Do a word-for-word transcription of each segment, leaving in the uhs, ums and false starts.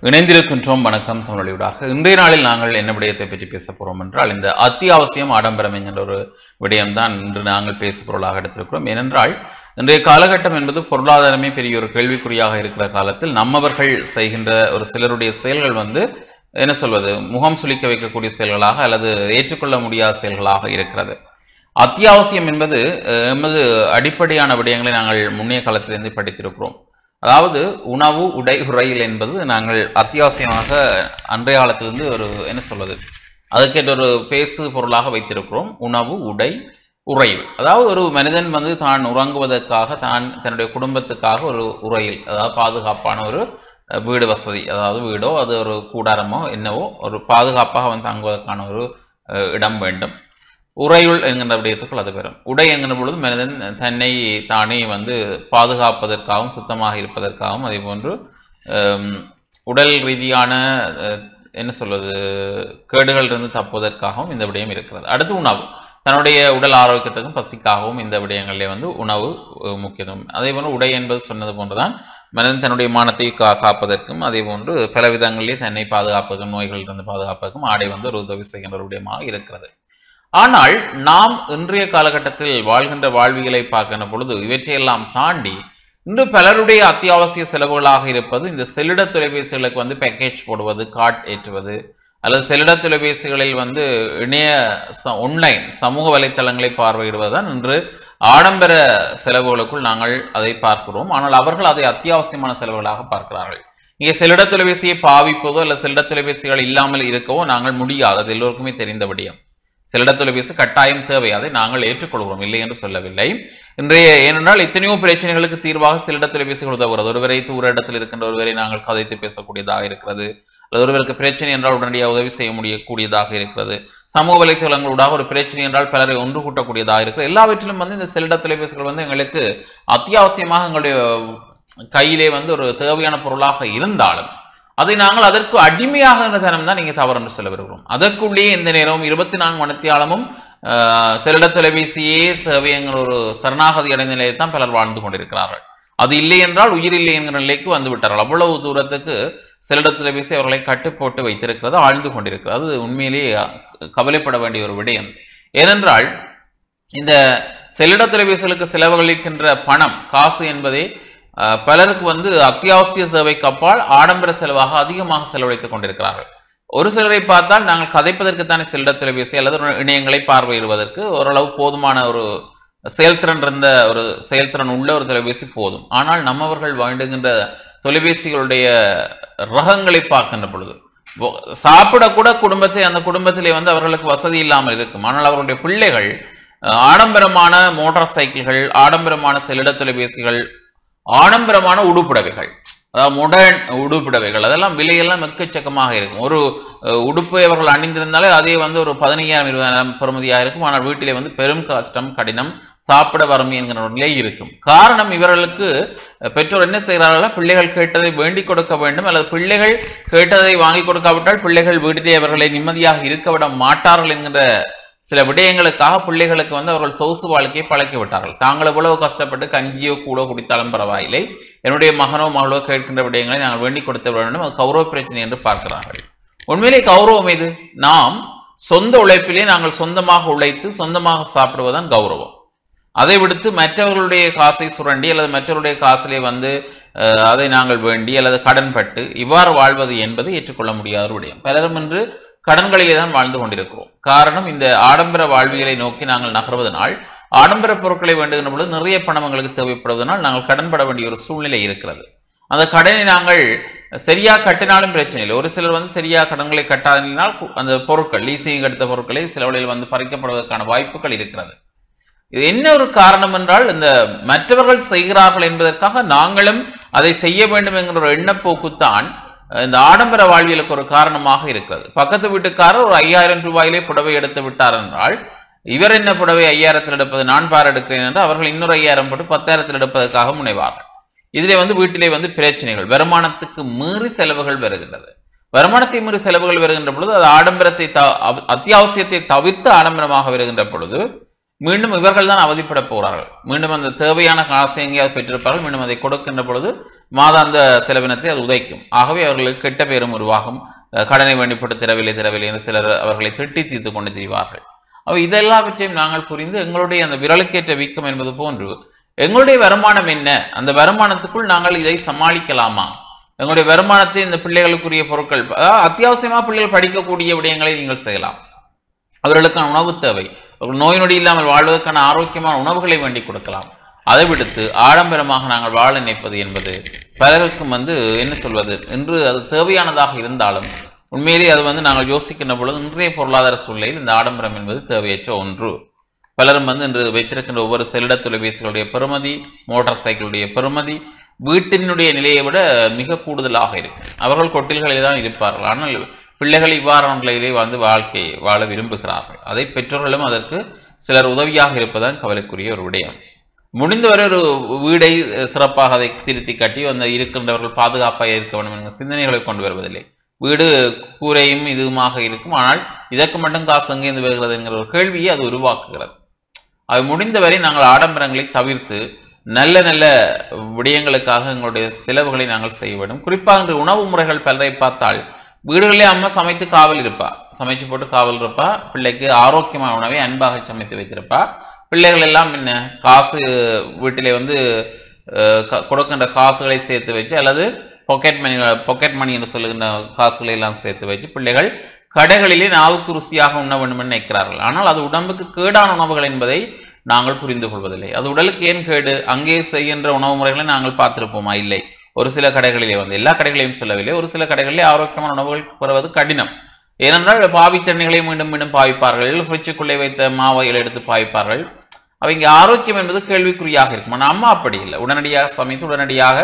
இணைந்திருக்கின்றோம். வணக்கம் தமிழொலியூடாக. இன்றைய நாளில் நாங்கள் என்ன விடயத்தை பற்றி பேச போறோம் என்றால், இந்த அத்தியாவசியம் ஆடம்பரம் என்கின்ற ஒரு விடயம்தான் இன்று நாங்கள் பேசு பொருளாக எடுத்திருக்கிறோம். ஏனென்றால் இன்றைய காலகட்டம் என்பது பொருளாதாரமே பெரிய ஒரு கேள்விக்குறியாக இருக்கிற காலத்தில் நம்மவர்கள் செய்கின்ற ஒரு சிலருடைய செயல்கள் வந்து என்ன சொல்வது, முகம் சுளிக்க வைக்கக்கூடிய செயல்களாக அல்லது ஏற்றுக்கொள்ள முடியாத செயல்களாக இருக்கிறது. அத்தியாவசியம் என்பது எமது அடிப்படையான விடயங்களை நாங்கள் முன்னைய காலத்திலிருந்து படித்திருக்கிறோம். அதாவது உணவு, உடை, உறையில் என்பது நாங்கள் அத்தியாவசியமாக அன்றைய காலத்திலிருந்து ஒரு என்ன சொல்வது, அதுக்கேற்ற ஒரு பேசு பொருளாக வைத்திருக்கிறோம். உணவு, உடை, உறையில். அதாவது ஒரு மனிதன் வந்து தான் உறங்குவதற்காக, தான் தன்னுடைய குடும்பத்துக்காக ஒரு உறையில், அதாவது பாதுகாப்பான ஒரு வீடு வசதி, அதாவது வீடோ அது ஒரு கூடாரமோ என்னவோ ஒரு பாதுகாப்பாக வந்து தங்குவதற்கான ஒரு இடம் வேண்டும். உறையுள் என்கின்ற விடயத்துக்குள் அது பெறும். உடை என்கின்ற பொழுது மனிதன் தன்னை தானே வந்து பாதுகாப்பதற்காகவும் சுத்தமாக இருப்பதற்காகவும், அதே போன்று உடல் ரீதியான என்ன சொல்வது கேடுகளிலிருந்து தப்புவதற்காகவும் இந்த விடயம் இருக்கிறது. அடுத்து உணவு, தன்னுடைய உடல் ஆரோக்கியத்துக்கும் பசிக்காகவும் இந்த விடயங்களிலே வந்து உணவு முக்கியத்துவம். அதே போன்று உடை என்பது சொன்னது போன்றுதான் மனிதன் தன்னுடைய மானத்தை கா காப்பதற்கும் அதே போன்று பல விதங்களிலே தன்னை பாதுகாப்பதற்கும், நோய்களிலிருந்து பாதுகாப்பதற்கும் ஆடை வந்து ஒரு உதவி செய்கின்ற ஒரு விடயமாக இருக்கிறது. ஆனால் நாம் இன்றைய காலகட்டத்தில் வாழ்கின்ற வாழ்வியலை பார்க்கின்ற பொழுது இவற்றையெல்லாம் தாண்டி இன்று பலருடைய அத்தியாவசிய செலவுகளாக இருப்பது இந்த செல்லிட தொலைபேசிகளுக்கு வந்து பேக்கேஜ் போடுவது, கார்ட் ஏற்றுவது, அல்லது செல்லிட தொலைபேசிகளில் வந்து இணைய ஒன்லைன் சமூக வலைத்தளங்களை பார்வையிடுவதுதான் இன்று ஆடம்பர செலவுகளுக்குள் நாங்கள் அதை பார்க்கிறோம். ஆனால் அவர்கள் அதை அத்தியாவசியமான செலவுகளாக பார்க்கிறார்கள். இங்கே செல்லிட தொலைபேசியை பாவிப்பதோ அல்லது செல்லிட தொலைபேசிகள் இல்லாமல் இருக்கவோ நாங்கள் முடியாது, அது எல்லோருக்குமே தெரிந்த விடயம். செல்லிட தொலைபேசி கட்டாயம் தேவை, அதை நாங்கள் ஏற்றுக்கொள்கிறோம், இல்லை என்று சொல்லவில்லை. இன்றைய ஏனென்றால் எத்தனையோ பிரச்சனைகளுக்கு தீர்வாக செல்லிட தொலைபேசிகள் உதவுகிறது. ஒருவரை தூர இடத்தில் இருக்கின்ற ஒருவரை நாங்கள் கதைத்து பேசக்கூடியதாக இருக்கிறது, அல்லது ஒருவருக்கு பிரச்சனை என்றால் உடனடியாக உதவி செய்ய முடியக்கூடியதாக இருக்கிறது. சமூக வலைத்தளங்களூடாக ஒரு பிரச்சனை என்றால் பலரை ஒன்று கூட்டக்கூடியதாக இருக்கிறது. எல்லாவற்றிலும் வந்து இந்த செல்லிட தொலைபேசிகள் வந்து எங்களுக்கு அத்தியாவசியமாக எங்களுடைய கையிலே வந்து ஒரு தேவையான பொருளாக இருந்தாலும் அதை நாங்கள் அதற்கு அடிமையாக தனம் தான் நீங்க தவறு என்று சொல்ல வருகிறோம். அதற்குள்ளேயே இந்த நேரம் இருபத்தி நான்கு மணித்தியாலமும் செல்லிட தொலைபேசியே தேவைங்கிற ஒரு சரணாகதி அடைந்த நிலையில் தான் பலர் வாழ்ந்து கொண்டிருக்கிறார்கள். அது இல்லை என்றால் உயிர் இல்லை என்கிற நிலைக்கு வந்து விட்டார்கள். அவ்வளவு தூரத்துக்கு செல்லிட தொலைபேசி அவர்களை கட்டுப்போட்டு வைத்திருக்கிறது, ஆழ்ந்து கொண்டிருக்கிறது. அது உண்மையிலேயே கவலைப்பட வேண்டிய ஒரு விடயம். ஏனென்றால் இந்த செல்லிட தொலைபேசிகளுக்கு செலவழிக்கின்ற பணம், காசு என்பதே பலருக்கு வந்து அத்தியாவசிய தேவைக்கு அப்பால் ஆடம்பர செலவாக அதிகமாக செலவழித்துக் கொண்டிருக்கிறார்கள். ஒரு சிலரை பார்த்தால் நாங்கள் கதைப்பதற்குத்தானே செல்லிட தொலைபேசி அல்லது இணையங்களை பார்வையிடுவதற்கு ஓரளவு போதுமான ஒரு செயல்திறன் இருந்த ஒரு செயல்திறன் உள்ள ஒரு தொலைபேசி போதும். ஆனால் நம்மவர்கள் வேண்டுகின்ற தொலைபேசிகளுடைய ரகங்களை பார்க்கின்ற பொழுது சாப்பிடக்கூட குடும்பத்தை அந்த குடும்பத்திலே வந்து அவர்களுக்கு வசதி இல்லாமல் இருக்கும். ஆனால் அவர்களுடைய பிள்ளைகள் ஆடம்பரமான மோட்டார் சைக்கிள்கள், ஆடம்பரமான செல்லிட தொலைபேசிகள், ஆடம்பரமான உடுப்புடவைகள், அதாவது மாடர்ன் உடுப்புடவைகள், அதெல்லாம் விலையெல்லாம் எக்கச்சக்கமாக இருக்கும். ஒரு உடுப்பை அவர்கள் அணிந்திருந்தாலே அதே வந்து ஒரு பதினையாயிரம் இருபதாயிரம் பெறுமதியாக இருக்கும். ஆனால் வீட்டிலே வந்து பெரும் கஷ்டம், கடினம், சாப்பிட வறுமை என்கிற ஒரு நிலை இருக்கும். காரணம், இவர்களுக்கு பெற்றோர் என்ன செய்கிறார்கள், பிள்ளைகள் கேட்டதை வேண்டிக் கொடுக்க வேண்டும், அல்லது பிள்ளைகள் கேட்டதை வாங்கி கொடுக்காவிட்டால் பிள்ளைகள் வீட்டிலே அவர்களை நிம்மதியாக இருக்க விட மாட்டார்கள் என்கின்ற சில விடயங்களுக்காக பிள்ளைகளுக்கு வந்து அவர்கள் சொகுசு வாழ்க்கையை பழக்கி விட்டார்கள். தாங்கள் எவ்வளவு கஷ்டப்பட்டு கஞ்சியோ கூட குடித்தாலும் பரவாயில்லை, என்னுடைய மகனோ மகளோ கேட்கின்ற விடயங்களை நாங்கள் வேண்டி கொடுத்த வேண்டும், அது கௌரவ பிரச்சனை என்று பார்க்கிறார்கள். உண்மையிலே கௌரவம் இது. நாம் சொந்த உழைப்பிலே நாங்கள் சொந்தமாக உழைத்து சொந்தமாக சாப்பிடுவதுதான் கௌரவம். அதை விடுத்து மற்றவர்களுடைய காசை சுரண்டி அல்லது மற்றவருடைய காசிலே வந்து அதை நாங்கள் வேண்டி அல்லது கடன்பட்டு இவ்வாறு வாழ்வது என்பது ஏற்றுக்கொள்ள முடியாத விடயம். பலரும் என்று கடன்களிலே தான் வாழ்ந்து கொண்டிருக்கிறோம். காரணம், இந்த ஆடம்பர வாழ்வியலை நோக்கி நாங்கள் நகர்வதனால், ஆடம்பர பொருட்களை வேண்டுகின்ற பொழுது நிறைய பணம் எங்களுக்கு தேவைப்படுவதனால் நாங்கள் கடன்பட வேண்டிய ஒரு சூழ்நிலை இருக்கிறது. அந்த கடனை நாங்கள் சரியா கட்டினாலும் பிரச்சனை இல்லை. ஒரு சிலர் வந்து சரியா கடன்களை கட்டாதினால் அந்த பொருட்கள், லீசிங் எடுத்த பொருட்களை சில வழியில் வந்து பறிக்கப்படுவதற்கான வாய்ப்புகள் இருக்கிறது. இது என்ன ஒரு காரணம் என்றால், இந்த மற்றவர்கள் செய்கிறார்கள் என்பதற்காக நாங்களும் அதை செய்ய வேண்டும் என்கிற ஒரு எண்ணப்போக்குத்தான் இந்த ஆடம்பர வாழ்வியலுக்கு ஒரு காரணமாக இருக்கிறது. பக்கத்து வீட்டுக்காரர் ஒரு ஐயாயிரம் ரூபாயிலே புடவை எடுத்து விட்டார் என்றால், இவர் என்ன புடவை ஐயாயிரத்தில் எடுப்பது, நான் பார் எடுக்கிறேன் என்று அவர்கள் இன்னொரு ஐயாயிரம் போட்டு பத்தாயிரத்தில் எடுப்பதற்காக முனைவார்கள். இதிலே வந்து வீட்டிலே வந்து பிரச்சனைகள், வருமானத்துக்கு மீறி செலவுகள் வருகின்றது. வருமானத்தை மீறி செலவுகள் வருகின்ற பொழுது அது ஆடம்பரத்தை அத்தியாவசியத்தை தவிர்த்து ஆடம்பரமாக வருகின்ற பொழுது மீண்டும் இவர்கள் தான் அவதிப்பட போகிறார்கள். மீண்டும் அந்த தேவையான காசை எங்கேயாவது பெற்றிருப்பார்கள், மீண்டும் அதை கொடுக்கின்ற பொழுது மாதாந்த செலவினத்தை அது உதைக்கும். ஆகவே அவர்களுக்கு கெட்ட பேரும் உருவாகும். கடனை வேண்டிப்பட்டு திறவில்லை திறவில்லை என்று சிலர் அவர்களை திட்டி தீர்த்து கொண்டு திரிவார்கள். அவ இதெல்லாவற்றையும் நாங்கள் புரிந்து எங்களுடைய அந்த விரலுக்கேற்ற வீக்கம் என்பது போன்று எங்களுடைய வருமானம் என்ன, அந்த வருமானத்துக்குள் நாங்கள் இதை சமாளிக்கலாமா, எங்களுடைய வருமானத்தை இந்த பிள்ளைகளுக்குரிய பொருட்கள், அதாவது அத்தியாவசியமா பிள்ளைகள் படிக்கக்கூடிய விடயங்களை நீங்கள் செய்யலாம். அவர்களுக்கான உணவு தேவை, நோய் நொடி இல்லாமல் வாழ்வதற்கான ஆரோக்கியமான உணவுகளை வேண்டி கொடுக்கலாம். அதை விடுத்து ஆடம்பரமாக நாங்கள் வாழ நினைப்பது என்பது பலருக்கும் வந்து என்ன சொல்வது என்று அது தேவையானதாக இருந்தாலும் உண்மையிலே அது வந்து நாங்கள் யோசிக்கின்ற பொழுது இன்றைய பொருளாதார சூழ்நிலையில் இந்த ஆடம்பரம் என்பது தேவையற்ற ஒன்று. பலரும் வந்து இன்று வைத்திருக்கின்ற ஒவ்வொரு செல்லிட தொலைபேசிகளுடைய பெறுமதி, மோட்டார் சைக்கிளுடைய பெறுமதி வீட்டினுடைய நிலையை விட மிக கூடுதலாக இருக்கும். அவர்கள் கொட்டில்களிலே தான் இருப்பார்கள். ஆனால் பிள்ளைகள் இவ்வாறான நிலையிலே வந்து வாழ்க்கையை வாழ விரும்புகிறார்கள். அதை பெற்றோர்களும் அதற்கு சிலர் உதவியாக இருப்பதுதான் கவலைக்குரிய ஒரு விடயம். முடிந்தவரை ஒரு வீடை சிறப்பாக அதை திருத்தி கட்டி அந்த இருக்கின்றவர்கள் பாதுகாப்பாக இருக்க வேண்டும் என்ற சிந்தனைகளை கொண்டு வருவதில்லை. வீடு கூரையும் இதுவுமாக இருக்கும், ஆனால் இதற்கு மட்டும் காசு எங்கேருந்து வருகிறது என்கிற ஒரு கேள்வியை அது உருவாக்குகிறது. அது முடிந்தவரை நாங்கள் ஆடம்பரங்களை தவிர்த்து நல்ல நல்ல விடயங்களுக்காக எங்களுடைய செலவுகளை நாங்கள் செய்ய வேண்டும். குறிப்பாக இன்று உணவு முறைகள் பலரை பார்த்தால் வீடுகளிலே அம்மா சமைத்து காவல் இருப்பா, சமைச்சு போட்டு காவல் இருப்பா, பிள்ளைக்கு ஆரோக்கியமான உணவை அன்பாக சமைத்து வைத்திருப்பா. பிள்ளைகள் எல்லாம் என்ன காசு வீட்டிலே வந்து கொடுக்கின்ற காசுகளை சேர்த்து வச்சு அல்லது பாக்கெட் மணி பாக்கெட் மணி என்று சொல்லுகின்ற காசுகளை எல்லாம் சேர்த்து வச்சு பிள்ளைகள் கடைகளிலே நாவுக்கு ருசியாக உண்ண வேண்டும் என்று நினைக்கிறார்கள். ஆனால் அது உடம்புக்கு கேடான உணவுகள் என்பதை நாங்கள் புரிந்து கொள்வதில்லை. அது உடலுக்கு ஏன் கேடு? அங்கே செய்கின்ற உணவு முறைகளை நாங்கள் பார்த்திருப்போமா? இல்லை. ஒரு சில கடைகளிலே வந்து எல்லா கடைகளையும் சொல்லவில்லை, ஒரு சில கடைகளிலே ஆரோக்கியமான உணவுகள் பெறுவது கடினம். ஏனென்றால் பாவி தண்ணிகளை மீண்டும் மீண்டும் பாவிப்பார்கள், ஃப்ரிட்ஜுக்குள்ளே வைத்த மாவைகளை எடுத்து பாவிப்பார்கள். அவங்க ஆரோக்கியம் என்பது கேள்விக்குறியாக இருக்கும். ஆனால் அம்மா அப்படி இல்லை, உடனடியாக சமைத்து உடனடியாக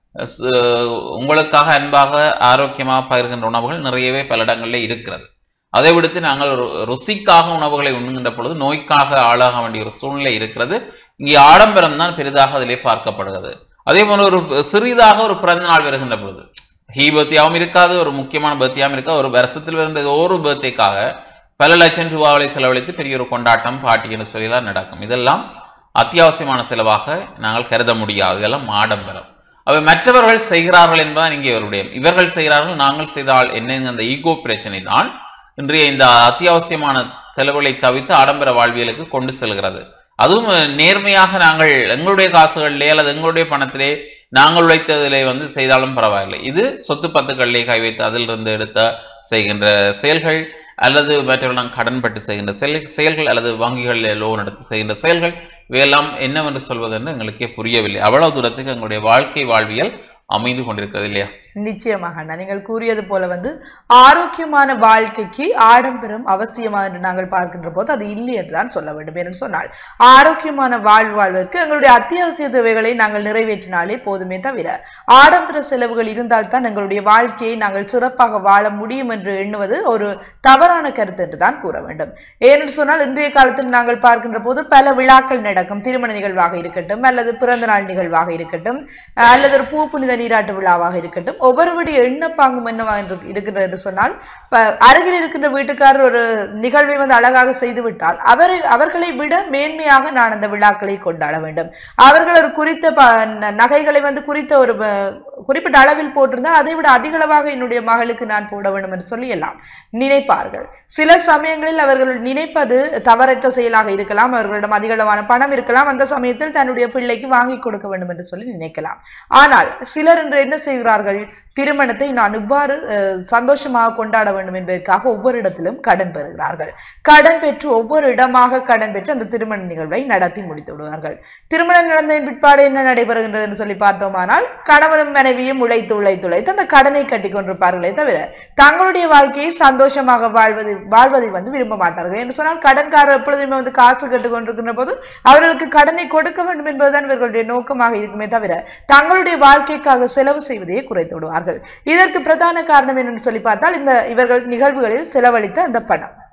உங்களுக்காக அன்பாக ஆரோக்கியமாக பகிர்கின்ற உணவுகள் நிறையவே பல இடங்களில் இருக்கிறது. அதை விடுத்து நாங்கள் ருசிக்காக உணவுகளை உண்ணுகின்ற பொழுது நோய்க்காக ஆளாக வேண்டிய ஒரு சூழ்நிலை இருக்கிறது. இங்கே ஆடம்பரம் தான் பெரிதாக அதிலே பார்க்கப்படுகிறது. அதே போல ஒரு சிறிதாக ஒரு பிறந்த நாள் வருகின்ற பொழுது ஹீ பர்த்தியாவும் இருக்காது, ஒரு முக்கியமான பர்த்தியாவும் இருக்காது, ஒரு வருஷத்தில் வருகின்ற ஒரு பர்த்திக்காக பல லட்சம் ரூபாவை செலவழித்து பெரிய ஒரு கொண்டாட்டம் பாட்டி என்று சொல்லிதான் நடக்கும். இதெல்லாம் அத்தியாவசியமான செலவாக நாங்கள் கருத முடியாது. இதெல்லாம் ஆடம்பரம். அவை மற்றவர்கள் செய்கிறார்கள் என்பதுதான் இங்கே அவருடைய, இவர்கள் செய்கிறார்கள் நாங்கள் செய்தால் என்ன, அந்த ஈகோ பிரச்சனை தான் இன்றைய இந்த அத்தியாவசியமான செலவுகளை தவிர்த்து ஆடம்பர வாழ்வியலுக்கு கொண்டு செல்கிறது. அதுவும் நேர்மையாக நாங்கள் எங்களுடைய காசுகளிலே அல்லது எங்களுடைய பணத்திலே நாங்கள் உழைத்ததிலே வந்து செய்தாலும் பரவாயில்லை. இது சொத்து பத்துக்களிலே கை வைத்து அதிலிருந்து எடுத்த செய்கின்ற செயல்கள் அல்லது மற்றவர்கள் கடன் பட்டு செய்கின்ற செயல் செயல்கள் அல்லது வங்கிகளில் லோன் எடுத்து செய்கின்ற செயல்கள் இவையெல்லாம் என்னவென்று சொல்வதென்று எங்களுக்கே புரியவில்லை. அவ்வளவு தூரத்துக்கு எங்களுடைய வாழ்க்கை வாழ்வியல் அமைந்து கொண்டிருக்கிறது இல்லையா? நிச்சயமாக நீங்கள் கூறியது போல வந்து ஆரோக்கியமான வாழ்க்கைக்கு ஆடம்பரம் அவசியமா என்று நாங்கள் பார்க்கின்ற போது அது இல்லை என்றுதான் சொல்ல வேண்டும். என்று சொன்னால் ஆரோக்கியமான வாழ்வு வாழ்வதற்கு எங்களுடைய அத்தியாவசிய தேவைகளை நாங்கள் நிறைவேற்றினாலே போதுமே தவிர ஆடம்பர செலவுகள் இருந்தால்தான் எங்களுடைய வாழ்க்கையை நாங்கள் சிறப்பாக வாழ முடியும் என்று எண்ணுவது ஒரு தவறான கருத்து என்றுதான் கூற வேண்டும். ஏனென்று சொன்னால் இன்றைய காலத்தில் நாங்கள் பார்க்கின்ற போது பல விழாக்கள் நடக்கும், திருமண நிகழ்வாக இருக்கட்டும் அல்லது பிறந்த நாள் நிகழ்வாக இருக்கட்டும் அல்லது ஒரு பூ புனித நீராட்டு விழாவாக இருக்கட்டும், ஒவ்வொருவருடைய எண்ணப்பாங்கும் என்னவா இருக்கிறது என்று சொன்னால் அருகில் இருக்கின்ற வீட்டுக்காரர் ஒரு நிகழ்வை வந்து அழகாக செய்து விட்டால் அவரை அவர்களை விட மேன்மையாக நான் அந்த விழாக்களை கொண்டாட வேண்டும். அவர்கள் ஒரு குறித்த நகைகளை வந்து குறித்த ஒரு குறிப்பிட்ட அளவில் போட்டிருந்தால் அதை விட அதிக அளவாக என்னுடைய மகளுக்கு நான் போட வேண்டும் என்று சொல்லி எல்லாம் நினைப்பார்கள். சில சமயங்களில் அவர்கள் நினைப்பது தவறற்ற செயலாக இருக்கலாம், அவர்களிடம் அதிக அளவான பணம் இருக்கலாம், அந்த சமயத்தில் தன்னுடைய பிள்ளைக்கு வாங்கி கொடுக்க வேண்டும் என்று சொல்லி நினைக்கலாம். ஆனால் சிலர் என்று என்ன செய்கிறார்கள், திருமணத்தை நான் இவ்வாறு சந்தோஷமாக கொண்டாட வேண்டும் என்பதற்காக ஒவ்வொரு இடத்திலும் கடன் பெறுகிறார்கள். கடன் பெற்று ஒவ்வொரு இடமாக கடன் பெற்று அந்த திருமண நிகழ்வை நடத்தி முடித்து விடுவார்கள். திருமணம் நடந்ததின் பிற்பாடு என்ன நடைபெறுகின்றது என்று சொல்லி பார்த்தோமானால் கணவனும் மனைவியும் உழைத்து உழைத்து உழைத்து அந்த கடனை கட்டி கொண்டிருப்பார்களே தவிர தங்களுடைய வாழ்க்கையை சந்தோஷமாக வாழ்வது வாழ்வதை வந்து விரும்ப மாட்டார்கள். என்று சொன்னால் கடன்காரர் எப்பொழுதுமே வந்து காசு கட்டுக் கொண்டிருக்கின்ற போது அவர்களுக்கு கடனை கொடுக்க வேண்டும் என்பதுதான் இவர்களுடைய நோக்கமாக இருக்குமே தவிர தங்களுடைய வாழ்க்கைக்காக செலவு செய்வதையே குறைத்து விடுவார்கள். இதற்கு பிரதான காரணம் என்னன்னு சொல்லி பார்த்தால் இந்த இவர்கள் நிகழ்வுகளில் செலவழித்த அந்த பணம்.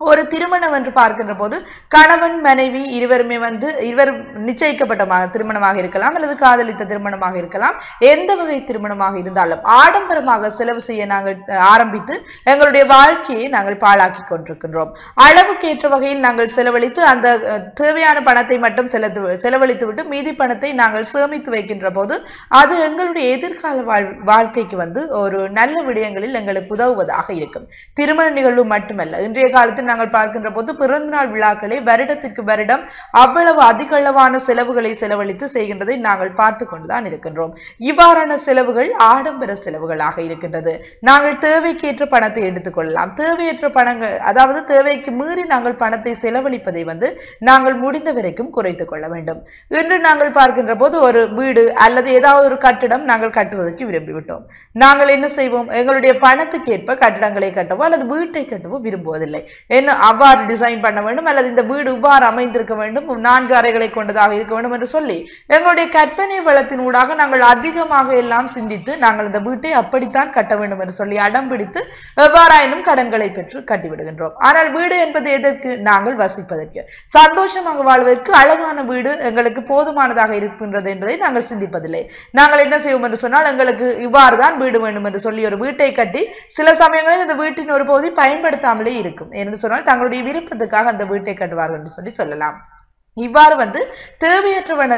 ஒரு திருமணம் என்று பார்க்கின்ற போது கணவன் மனைவி இருவருமே வந்து இருவர் நிச்சயிக்கப்பட்ட திருமணமாக இருக்கலாம் அல்லது காதலித்த திருமணமாக இருக்கலாம். எந்த வகை திருமணமாக இருந்தாலும் ஆடம்பரமாக செலவு செய்ய நாங்கள் ஆரம்பித்து எங்களுடைய வாழ்க்கையை நாங்கள் பாழாக்கி கொண்டிருக்கின்றோம். அளவுக்கு ஏற்ற வகையில் நாங்கள் செலவழித்து அந்த தேவையான பணத்தை மட்டும் செலவு செலவழித்து விட்டு மீதி பணத்தை நாங்கள் சேமித்து வைக்கின்ற போது அது எங்களுடைய எதிர்கால வாழ் வாழ்க்கைக்கு வந்து ஒரு நல்ல விடயங்களில் எங்களுக்கு உதவுவதாக இருக்கும். திருமண நிகழ்வு மட்டுமல்ல, இன்றைய காலத்தில் நாங்கள் பார்க்கின்ற போது பிறந்தநாள் விழாக்களை வருடத்திற்கு வருடம் அவ்வளவு அதிக அளவான செலவுகளை செலவழித்து செய்கின்றதை நாங்கள் பார்த்து கொண்டுதான் இருக்கின்றோம். இவ்வாறான செலவுகள் ஆடம்பர செலவுகளாக இருக்கின்றது. நாங்கள் தேவைக்கேற்ற பணத்தை எடுத்துக்கொள்ளலாம். தேவையற்ற பணங்கள், அதாவது தேவைக்கு மீறி நாங்கள் பணத்தை செலவழிப்பதை வந்து நாங்கள் முடிந்த வரைக்கும் குறைத்துக் கொள்ள வேண்டும். இன்று நாங்கள் பார்க்கின்ற போது ஒரு வீடு அல்லது ஏதாவது ஒரு கட்டிடம் நாங்கள் கட்டுவதற்கு விரும்பிவிட்டோம். நாங்கள் என்ன செய்வோம்? எங்களுடைய பணத்துக்கேற்ப கட்டிடங்களை கட்டவோ அல்லது வீட்டை கட்டவோ விரும்புவதில்லை. என்ன அவ்வாறு டிசைன் பண்ண வேண்டும் அல்லது இந்த வீடு இவ்வாறு அமைந்திருக்க வேண்டும், நான்கு அறைகளை கொண்டதாக இருக்க வேண்டும் என்று சொல்லி எங்களுடைய கற்பனை வளத்தின் ஊடாக நாங்கள் அதிகமாக எல்லாம் சிந்தித்து நாங்கள் இந்த வீட்டை அப்படித்தான் கட்ட வேண்டும் என்று சொல்லி அடம் பிடித்து எவ்வாறாயினும் கடன்களை பெற்று கட்டிவிடுகின்றோம். ஆனால் வீடு என்பது எதற்கு? நாங்கள் வசிப்பதற்கு, சந்தோஷமாக வாழ்வதற்கு அழகான வீடு எங்களுக்கு போதுமானதாக இருக்கின்றது என்பதை நாங்கள் சிந்திப்பதில்லை. நாங்கள் என்ன செய்வோம் என்று சொன்னால் எங்களுக்கு இவ்வாறுதான் வீடு வேண்டும் என்று சொல்லி ஒரு வீட்டை கட்டி சில சமயங்களில் இந்த வீட்டின் ஒரு பகுதி பயன்படுத்தாமலே இருக்கும் என்று சொன்னால் தங்களுடைய விருப்பத்துக்காக அந்த வீட்டை கட்டுவார்கள் என்று சொல்லி சொல்லலாம். இவ்வாறு வந்து தேவையற்ற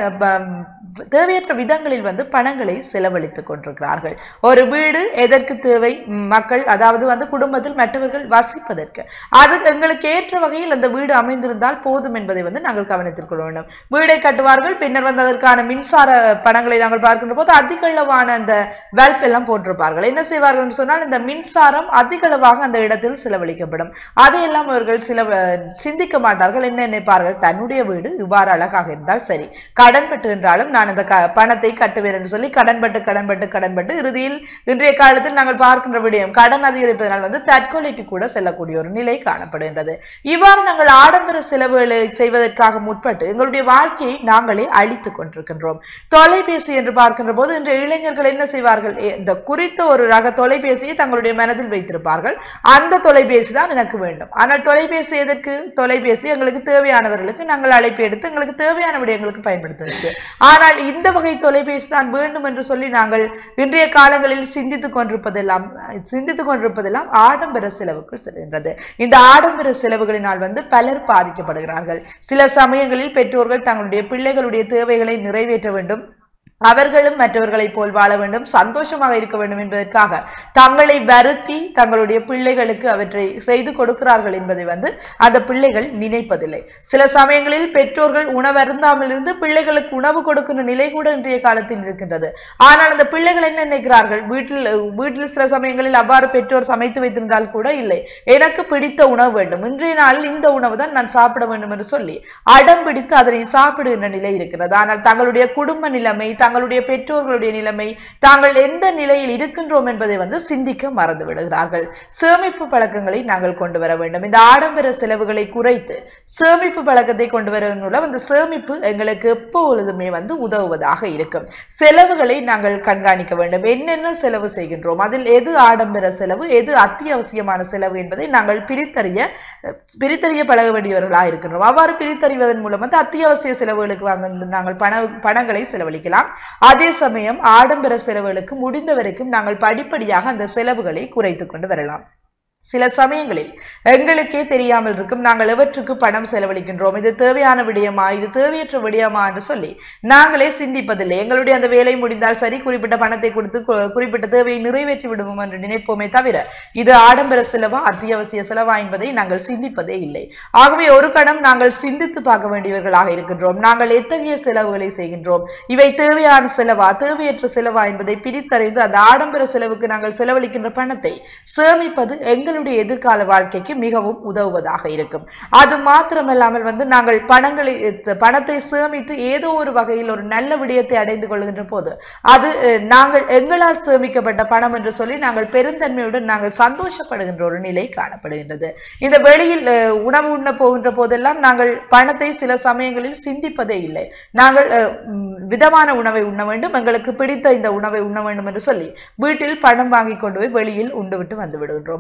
தேவையற்ற விதங்களில் வந்து பணங்களை செலவழித்துக் கொண்டிருக்கிறார்கள். ஒரு வீடு எதற்கு தேவை? மக்கள், அதாவது வந்து குடும்பத்தில் மற்றவர்கள் வசிப்பதற்கு. அது எங்களுக்கு ஏற்ற வகையில் அந்த வீடு அமைந்திருந்தால் போதும் என்பதை வந்து நாங்கள் கவனத்தில் கொள்ள வேண்டும். வீடை கட்டுவார்கள், பின்னர் வந்து அதற்கான மின்சார பணங்களை நாங்கள் பார்க்கின்ற போது அதிக அளவான அந்த பல்ப் எல்லாம் போட்டிருப்பார்கள். என்ன செய்வார்கள் என்று சொன்னால் இந்த மின்சாரம் அதிக அளவாக அந்த இடத்தில் செலவழிக்கப்படும். அதையெல்லாம் அவர்கள் சில சிந்திக்க மாட்டார்கள். என்ன நினைப்பார்கள்? தன்னுடைய வீடு இவ்வாறு அழகாக இருந்தால் சரி, கடன் பட்டு என்றாலும் நான் அந்த பணத்தை கட்டுவேன் என்று சொல்லி கடன்பட்டு கடன்பட்டு கடன்பட்டு இறுதியில் இன்றைய காலத்தில் நாங்கள் பார்க்கின்ற விடயம் கடன் அதிகரிப்பதனால் வந்து தற்கொலைக்கு கூட செல்லக்கூடிய ஒரு நிலை காணப்படுகின்றது. இவ்வாறு நாங்கள் ஆடம்பர செலவுகளை செய்வதற்காக முற்பட்டு எங்களுடைய வாழ்க்கையை நாங்களே அழித்துக் கொண்டிருக்கின்றோம். தொலைபேசி என்று பார்க்கின்ற போது இன்றைய இளைஞர்கள் என்ன செய்வார்கள்? இந்த குறித்த ஒரு ரக தொலைபேசியை தங்களுடைய மனதில் வைத்திருப்பார்கள். அந்த தொலைபேசி தான் எனக்கு வேண்டும். ஆனால் தொலைபேசி எதற்கு? தொலைபேசி எங்களுக்கு தேவையானவர்களுக்கு நாங்கள் அழைப்பு எடுத்து எங்களுக்கு தேவையான விடயங்களுக்கு பயன்படுத்துவதற்கு. ஆனால் இந்த வகை தொலைபேசி தான் வேண்டும் என்று சொல்லி நாங்கள் இன்றைய காலங்களில் சிந்தித்துக் கொண்டிருப்பதெல்லாம் சிந்தித்துக் கொண்டிருப்பதெல்லாம் ஆடம்பர செலவுக்கு செல்கின்றது. இந்த ஆடம்பர செலவுகளினால் வந்து பலர் பாதிக்கப்படுகிறார்கள். சில சமயங்களில் பெற்றோர்கள் தங்களுடைய பிள்ளைகளுடைய தேவைகளை நிறைவேற்ற வேண்டும், அவர்களும் மற்றவர்களை போல் வாழ வேண்டும், சந்தோஷமாக இருக்க வேண்டும் என்பதற்காக தங்களை வருத்தி தங்களுடைய பிள்ளைகளுக்கு அவற்றை செய்து கொடுக்கிறார்கள் என்பதை வந்து அந்த பிள்ளைகள் நினைப்பதில்லை. சில சமயங்களில் பெற்றோர்கள் உணவு அருந்தாமல் இருந்து பிள்ளைகளுக்கு உணவு கொடுக்கின்ற நிலை கூட இன்றைய காலத்தில் இருக்கின்றது. ஆனால் அந்த பிள்ளைகள் என்ன நினைக்கிறார்கள்? வீட்டில் வீட்டில் சில சமயங்களில் அவ்வாறு பெற்றோர் சமைத்து வைத்திருந்தால் கூட இல்லை, எனக்கு பிடித்த உணவு வேண்டும், இன்றைய நாளில் இந்த உணவு தான் நான் சாப்பிட வேண்டும் என்று சொல்லி அடம் பிடித்து அதனை சாப்பிடுகின்ற நிலை இருக்கிறது. ஆனால் தங்களுடைய குடும்ப நிலைமை, தங்களுடைய பெற்றோர்களுடைய நிலைமை, தாங்கள் எந்த நிலையில் இருக்கின்றோம் என்பதை வந்து சிந்திக்க மறந்து விடுகிறார்கள். சேமிப்பு பழக்கங்களை நாங்கள் கொண்டு வர வேண்டும். இந்த ஆடம்பர செலவுகளை குறைத்து சேமிப்பு பழக்கத்தை கொண்டு வருவதன் மூலம் அந்த சேமிப்பு எங்களுக்கு எப்பொழுதுமே வந்து உதவுவதாக இருக்கும். செலவுகளை நாங்கள் கண்காணிக்க வேண்டும். என்னென்ன செலவு செய்கின்றோம், அதில் எது ஆடம்பர செலவு, எது அத்தியாவசியமான செலவு என்பதை நாங்கள் பிரித்தறிய பிரித்தறிய பழக வேண்டியவர்களாக இருக்கின்றோம். அவ்வாறு பிரித்தறிவதன் மூலம் வந்து அத்தியாவசிய செலவுகளுக்கு வாங்க நாங்கள் பண பணங்களை செலவழிக்கலாம். அதே சமயம் ஆடம்பர செலவுகளுக்கு முடிந்த வரைக்கும் நாங்கள் படிப்படியாக அந்த செலவுகளை குறைத்துக் கொண்டு வரலாம். சில சமயங்களில் எங்களுக்கே தெரியாமல் இருக்கும் நாங்கள் எவற்றுக்கு பணம் செலவழிக்கின்றோம், இது தேவையான விடயமா, இது தேவையற்ற விடயமா என்று சொல்லி நாங்களே சிந்திப்பதில்லை. எங்களுடைய அந்த வேலை முடிந்தால் சரி, குறிப்பிட்ட பணத்தை கொடுத்து குறிப்பிட்ட தேவையை நிறைவேற்றி விடுவோம் என்று நினைப்போமே தவிர இது ஆடம்பர செலவா அத்தியாவசிய செலவா என்பதை நாங்கள் சிந்திப்பதே இல்லை. ஆகவே ஒரு கணம் நாங்கள் சிந்தித்து பார்க்க வேண்டியவர்களாக இருக்கின்றோம். நாங்கள் எத்தகைய செலவுகளை செய்கின்றோம், இவை தேவையான செலவா தேவையற்ற செலவா என்பதை பிரித்தறிந்து அந்த ஆடம்பர செலவுக்கு நாங்கள் செலவழிக்கின்ற பணத்தை சேமிப்பது எங்கள் எதிர்கால வாழ்க்கைக்கு மிகவும் உதவுவதாக இருக்கும். அது மாத்திரமல்லாமல் வந்து நாங்கள் பணங்களை பணத்தை சேமித்து ஏதோ ஒரு வகையில் ஒரு நல்ல விடயத்தை அடைந்து கொள்கின்ற போது அது நாங்கள் எங்களால் சேமிக்கப்பட்ட பணம் என்று சொல்லி நாங்கள் பெருந்தன்மையுடன் நாங்கள் சந்தோஷப்படுகின்ற ஒரு நிலை காணப்படுகின்றது. இந்த வெளியில் உணவு உண்ண போகின்ற போதெல்லாம் நாங்கள் பணத்தை சில சமயங்களில் சிந்திப்பதே இல்லை. நாங்கள் விதமான உணவை உண்ண வேண்டும், எங்களுக்கு பிடித்த இந்த உணவை உண்ண வேண்டும் என்று சொல்லி வீட்டில் பணம் வாங்கி கொண்டு போய் வெளியில் உண்டு விட்டு வந்து விடுகின்றோம். ஆனால்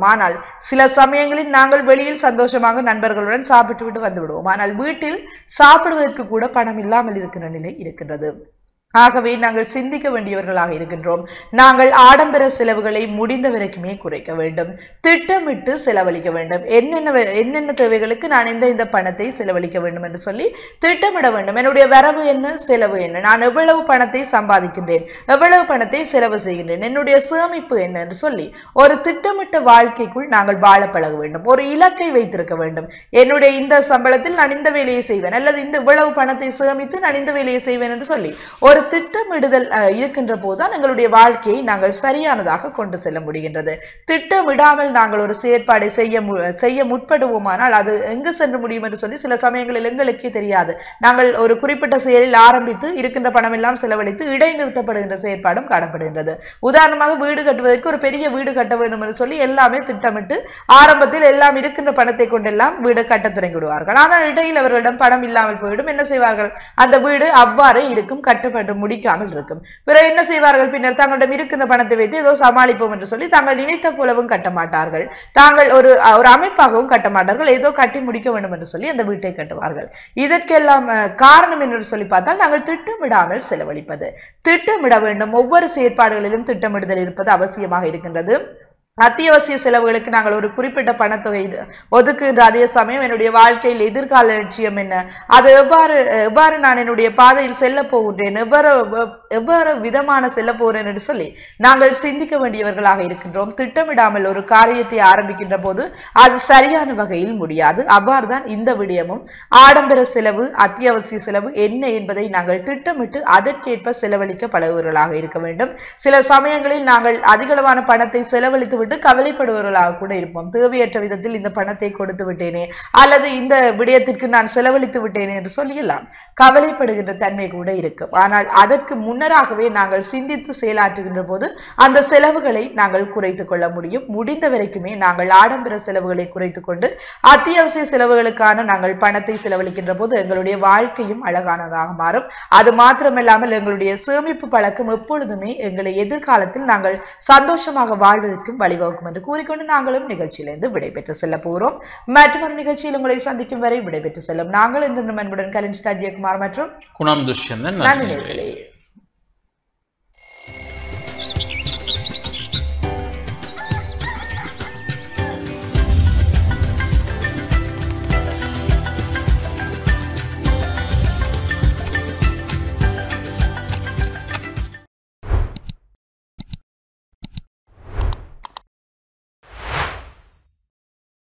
சில சமயங்களில் நாங்கள் வெளியில் சந்தோஷமாக நண்பர்களுடன் சாப்பிட்டு விட்டு வந்து விடுவோம். ஆனால் வீட்டில் சாப்பிடுவதற்கு கூட பணம் இல்லாமல் இருக்கிற நிலை இருக்கின்றது. ஆகவே நாங்கள் சிந்திக்க வேண்டியவர்களாக இருக்கின்றோம். நாங்கள் ஆடம்பர செலவுகளை முடிந்த வரைக்குமே குறைக்க வேண்டும். திட்டமிட்டு செலவழிக்க வேண்டும். என்னென்ன என்னென்ன தேவைகளுக்கு நான் இந்த இந்த பணத்தை செலவழிக்க வேண்டும் என்று சொல்லி திட்டமிட வேண்டும். என்னுடைய வரவு என்ன, செலவு என்ன, நான் எவ்வளவு பணத்தை சம்பாதிக்கின்றேன், எவ்வளவு பணத்தை செலவு செய்கின்றேன், என்னுடைய சேமிப்பு என்ன என்று சொல்லி ஒரு திட்டமிட்ட வாழ்க்கைக்குள் நாங்கள் வாழ பழக வேண்டும். ஒரு இலக்கை வைத்திருக்க வேண்டும். என்னுடைய இந்த சம்பளத்தில் நான் இந்த வேலையை செய்வேன், அல்லது இந்த இவ்வளவு பணத்தை சேமித்து நான் இந்த வேலையை செய்வேன் என்று சொல்லி ஒரு திட்டமிடுதல் இருக்கின்ற போதுதான் எங்களுடைய வாழ்க்கையை நாங்கள் சரியானதாக கொண்டு செல்ல முடிகின்றது. திட்டமிடாமல் நாங்கள் ஒரு செயற்பாடை செய்ய செய்ய முற்படுவோமானால் அது எங்கு சென்று முடியும் என்று சொல்லி சில சமயங்களில் எங்களுக்கே தெரியாது. நாங்கள் ஒரு குறிப்பிட்ட செயலில் ஆரம்பித்து இருக்கின்ற பணம் எல்லாம் செலவழித்து இடைநிறுத்தப்படுகின்ற செயற்பாடும் காணப்படுகின்றது. உதாரணமாக வீடு கட்டுவதற்கு ஒரு பெரிய வீடு கட்ட வேண்டும் என்று சொல்லி எல்லாமே திட்டமிட்டு ஆரம்பத்தில் எல்லாம் இருக்கின்ற பணத்தை கொண்டெல்லாம் வீடு கட்ட தொடங்கி விடுவார்கள். ஆனால் இடையில் அவர்களிடம் பணம் இல்லாமல் போயிடும். என்ன செய்வார்கள்? அந்த வீடு அவ்வாறே இருக்கும், கட்டப்பட்டு முடிக்காமல் இருக்கும். பிறகு என்ன செய்வார்கள்? பின்னர் தங்களிடம் இருக்கின்ற பணத்தை வைத்து ஏதோ சமாளிப்போம் என்று சொல்லி தாங்கள் நினைத்த போலவும் கட்ட மாட்டார்கள். தாங்கள் ஒரு ஒரு அமைப்பாகவும் கட்ட மாட்டார்கள். ஏதோ கட்டி முடிக்க வேண்டும் என்று சொல்லி அந்த வீட்டை கட்டுவார்கள். இதற்கெல்லாம் காரணம் என்று சொல்லி பார்த்தால் நாங்கள் திட்டமிடாமல் செலவழிப்பது. திட்டமிட வேண்டும். ஒவ்வொரு செயற்பாடுகளிலும் திட்டமிடுதல் இருப்பது அவசியமாக இருக்கின்றது. அத்தியாவசிய செலவுகளுக்கு நாங்கள் ஒரு குறிப்பிட்ட பணத்தொகை ஒதுக்குகின்ற அதே சமயம் என்னுடைய வாழ்க்கையில் எதிர்கால லட்சியம் என்ன, அது எவ்வாறு எவ்வாறு நான் என்னுடைய பாதையில் செல்ல போகின்றேன், எவ்வாறு எவ்வாறு விதமான செல்ல போகிறேன் என்று சொல்லி நாங்கள் சிந்திக்க வேண்டியவர்களாக இருக்கின்றோம். திட்டமிடாமல் ஒரு காரியத்தை ஆரம்பிக்கின்ற போது அது சரியான வகையில் முடியாது. அவ்வாறுதான் இந்த விடயமும் ஆடம்பர செலவு, அத்தியாவசிய செலவு என்ன என்பதை நாங்கள் திட்டமிட்டு அதற்கேற்ப செலவழிக்க பழகுவர்களாக இருக்க வேண்டும். சில சமயங்களில் நாங்கள் அதிகளவான பணத்தை செலவழித்து கவலைப்படுவர்களாக கூட இருப்போம். தேவையற்ற விதத்தில் இந்த பணத்தை கொடுத்து விட்டேனே, அல்லது இந்த விடயத்திற்கு நான் செலவழித்து விட்டேனே என்று சொல்லலாம் கவலைப்படுகின்ற தன்மை கூட இருக்கும். ஆனால் அதற்கு முன்னராகவே நாங்கள் சிந்தித்து செயலாற்றுகின்ற போது அந்த செலவுகளை நாங்கள் குறைத்துக் கொள்ள முடியும். முடிந்த வரைக்குமே நாங்கள் ஆடம்பர செலவுகளை குறைத்துக் கொண்டு அத்தியாவசிய செலவுகளுக்கான நாங்கள் பணத்தை செலவழிக்கின்ற போது எங்களுடைய வாழ்க்கையும் அழகானதாக மாறும். அது மாத்திரமல்லாமல் எங்களுடைய சேமிப்பு பழக்கம் எப்பொழுதுமே எங்களை எதிர்காலத்தில் நாங்கள் சந்தோஷமாக வாழ்வதற்கும் வழிவகுக்கும் என்று கூறிக்கொண்டு நாங்களும் நிகழ்ச்சியிலிருந்து விடைபெற்று செல்ல போகிறோம். மற்றொரு நிகழ்ச்சியில் உங்களை சந்திக்கும் வரை விடைபெற்று செல்லும் நாங்கள் என்று அன்புடன் கலின் ஸ்டாஜியகுமார் மற்றும் குணம் துஷ்யந்தன். நன்றி.